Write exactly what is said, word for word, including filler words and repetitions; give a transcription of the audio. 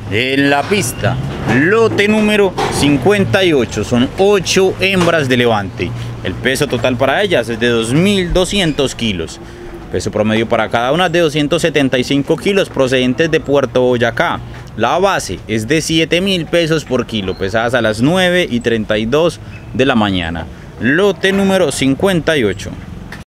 En la pista, lote número cincuenta y ocho, son ocho hembras de levante. El peso total para ellas es de dos mil doscientos kilos. Peso promedio para cada una de doscientos setenta y cinco kilos, procedentes de Puerto Boyacá. La base es de siete mil pesos por kilo, pesadas a las nueve y treinta y dos de la mañana. Lote número cincuenta y ocho.